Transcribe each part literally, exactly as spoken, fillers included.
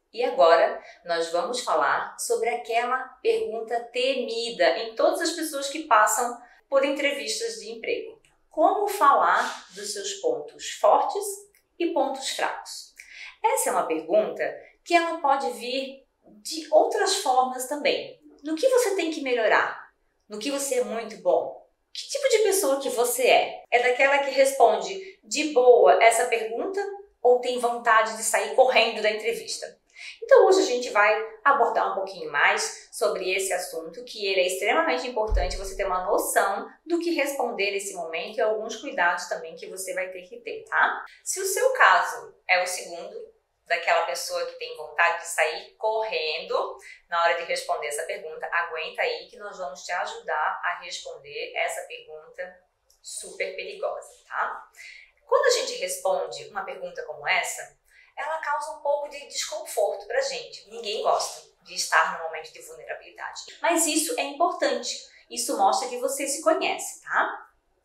E agora nós vamos falar sobre aquela pergunta temida em todas as pessoas que passam por entrevistas de emprego. Como falar dos seus pontos fortes e pontos fracos? Essa é uma pergunta que ela pode vir de outras formas também. No que você tem que melhorar? No que você é muito bom? Que tipo de pessoa que você é? É daquela que responde de boa essa pergunta ou tem vontade de sair correndo da entrevista? Então hoje a gente vai abordar um pouquinho mais sobre esse assunto, que ele é extremamente importante você ter uma noção do que responder nesse momento e alguns cuidados também que você vai ter que ter, tá? Se o seu caso é o segundo, daquela pessoa que tem vontade de sair correndo na hora de responder essa pergunta, aguenta aí que nós vamos te ajudar a responder essa pergunta super perigosa, tá? Quando a gente responde uma pergunta como essa, ela causa um pouco de desconforto pra gente. Ninguém gosta de estar no momento de vulnerabilidade. Mas isso é importante. Isso mostra que você se conhece, tá?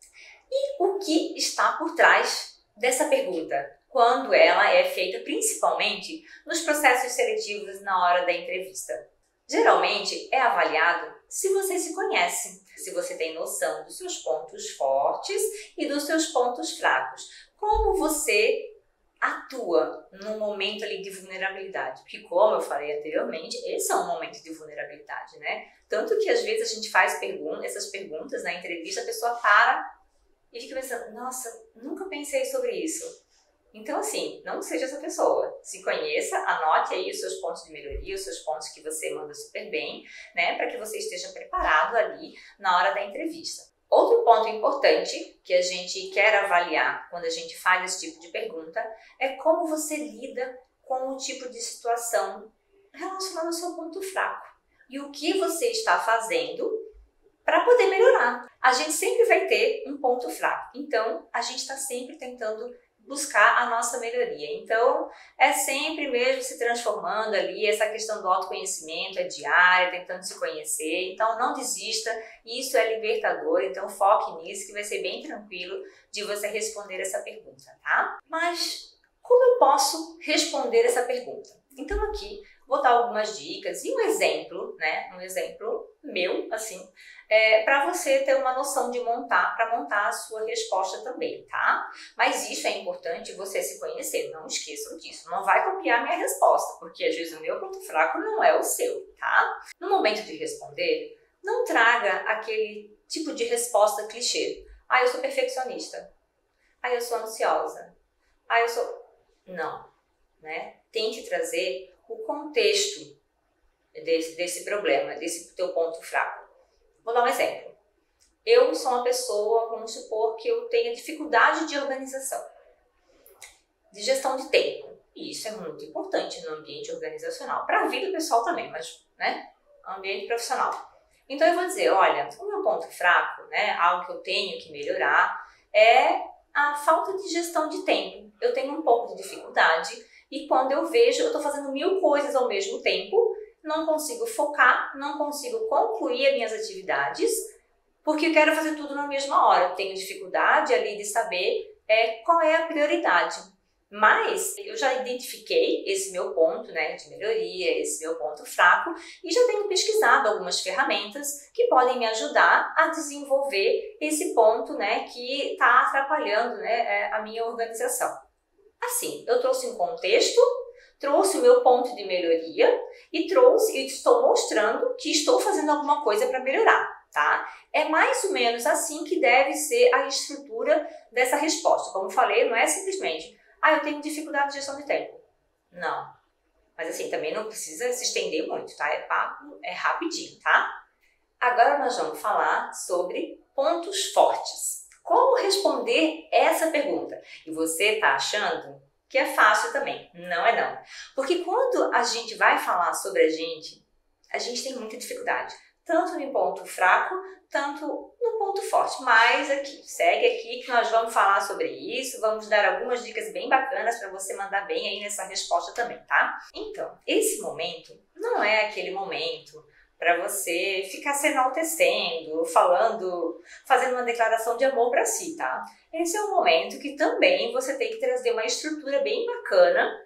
E o que está por trás dessa pergunta? Quando ela é feita principalmente nos processos seletivos na hora da entrevista. Geralmente é avaliado se você se conhece, se você tem noção dos seus pontos fortes e dos seus pontos fracos. Como você atua num momento ali de vulnerabilidade. Porque, como eu falei anteriormente, esse é um momento de vulnerabilidade, né? Tanto que às vezes a gente faz perguntas, essas perguntas na entrevista, a pessoa para e fica pensando, nossa, nunca pensei sobre isso. Então, assim, não seja essa pessoa. Se conheça, anote aí os seus pontos de melhoria, os seus pontos que você manda super bem, né? Para que você esteja preparado ali na hora da entrevista. Outro ponto importante que a gente quer avaliar quando a gente faz esse tipo de pergunta é como você lida com o tipo de situação relacionada ao seu ponto fraco e o que você está fazendo para poder melhorar. A gente sempre vai ter um ponto fraco, então a gente está sempre tentando buscar a nossa melhoria. Então, é sempre mesmo se transformando ali, essa questão do autoconhecimento é diária, tentando se conhecer, então não desista, isso é libertador, então foque nisso que vai ser bem tranquilo de você responder essa pergunta, tá? Mas como eu posso responder essa pergunta? Então aqui vou dar algumas dicas e um exemplo, né, um exemplo meu, assim, é, para você ter uma noção de montar, para montar a sua resposta também, tá? Mas isso é importante você se conhecer, não esqueçam disso. Não vai copiar minha resposta, porque às vezes o meu ponto fraco não é o seu, tá? No momento de responder, não traga aquele tipo de resposta clichê. Ah, eu sou perfeccionista. Ah, eu sou ansiosa. Ah, eu sou... Não, né? Tente trazer o contexto desse, desse problema, desse teu ponto fraco. Vou dar um exemplo. Eu sou uma pessoa, vamos supor que eu tenha dificuldade de organização, de gestão de tempo. E isso é muito importante no ambiente organizacional, para a vida pessoal também, mas, né, ambiente profissional. Então eu vou dizer, olha, o meu ponto fraco, né, algo que eu tenho que melhorar, é a falta de gestão de tempo. Eu tenho um pouco de dificuldade e quando eu vejo, eu estou fazendo mil coisas ao mesmo tempo, não consigo focar, não consigo concluir as minhas atividades, porque eu quero fazer tudo na mesma hora. Eu tenho dificuldade ali de saber é, qual é a prioridade. Mas eu já identifiquei esse meu ponto, né, de melhoria, esse meu ponto fraco, e já tenho pesquisado algumas ferramentas que podem me ajudar a desenvolver esse ponto, né, que está atrapalhando, né, a minha organização. Assim, eu trouxe um contexto, trouxe o meu ponto de melhoria e trouxe e estou mostrando que estou fazendo alguma coisa para melhorar, tá? É mais ou menos assim que deve ser a estrutura dessa resposta. Como falei, não é simplesmente, ah, eu tenho dificuldade de gestão de tempo. Não. Mas assim, também não precisa se estender muito, tá? É papo, é rapidinho, tá? Agora nós vamos falar sobre pontos fortes. Como responder essa pergunta? E você tá achando que é fácil também? Não é não. Porque quando a gente vai falar sobre a gente, a gente tem muita dificuldade. Tanto no ponto fraco, tanto no ponto forte. Mas aqui, segue aqui que nós vamos falar sobre isso, vamos dar algumas dicas bem bacanas para você mandar bem aí nessa resposta também, tá? Então, esse momento não é aquele momento para você ficar se enaltecendo, falando, fazendo uma declaração de amor para si, tá? Esse é um momento que também você tem que trazer uma estrutura bem bacana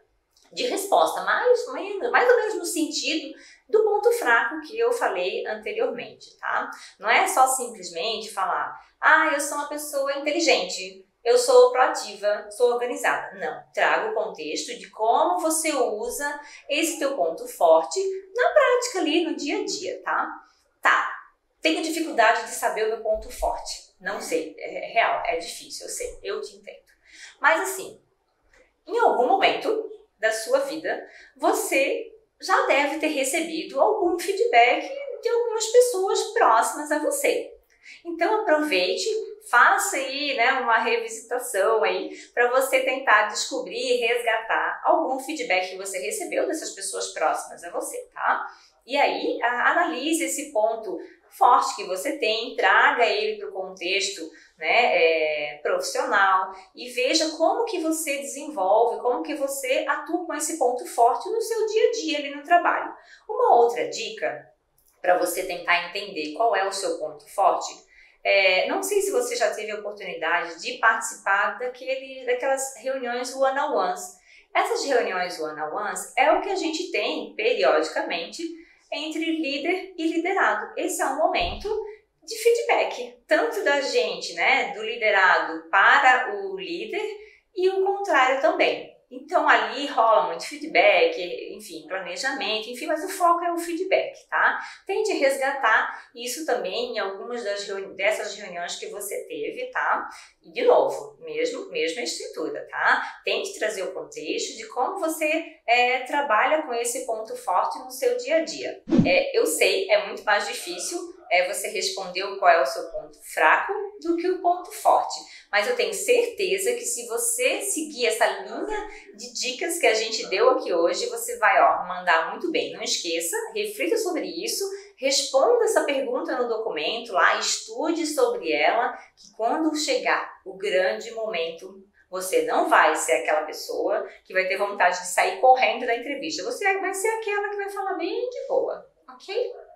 de resposta, mais ou menos, mais ou menos no sentido do ponto fraco que eu falei anteriormente, tá? Não é só simplesmente falar, ah, eu sou uma pessoa inteligente, eu sou proativa, sou organizada. Não, traga o contexto de como você usa esse teu ponto forte na prática ali, no dia a dia, tá? Tá, tenho dificuldade de saber o meu ponto forte. Não sei, é real, é difícil, eu sei, eu te entendo. Mas assim, em algum momento da sua vida, você já deve ter recebido algum feedback de algumas pessoas próximas a você. Então aproveite, faça aí, né, uma revisitação aí para você tentar descobrir e resgatar algum feedback que você recebeu dessas pessoas próximas a você, tá? E aí a, analise esse ponto forte que você tem, traga ele para o contexto, né, é, profissional e veja como que você desenvolve, como que você atua com esse ponto forte no seu dia a dia ali no trabalho. Uma outra dica para você tentar entender qual é o seu ponto forte, é, não sei se você já teve a oportunidade de participar daquele, daquelas reuniões one-on-ones. Essas reuniões one-on-ones é o que a gente tem periodicamente entre líder e liderado. Esse é um momento de feedback, tanto da gente, né, do liderado para o líder e o contrário também. Então ali rola muito feedback, enfim, planejamento, enfim, mas o foco é o feedback, tá? Tente resgatar isso também em algumas das reuni- dessas reuniões que você teve, tá? E de novo, mesmo, mesma estrutura, tá? Tente trazer o contexto de como você é, trabalha com esse ponto forte no seu dia a dia. É, eu sei, é muito mais difícil é, você responder qual é o seu ponto fraco do que o ponto forte. Mas eu tenho certeza que se você seguir essa linha de dicas que a gente deu aqui hoje, você vai ó, mandar muito bem. Não esqueça, reflita sobre isso, responda essa pergunta no documento lá, estude sobre ela, que quando chegar o grande momento, você não vai ser aquela pessoa que vai ter vontade de sair correndo da entrevista. Você vai ser aquela que vai falar bem de boa, ok?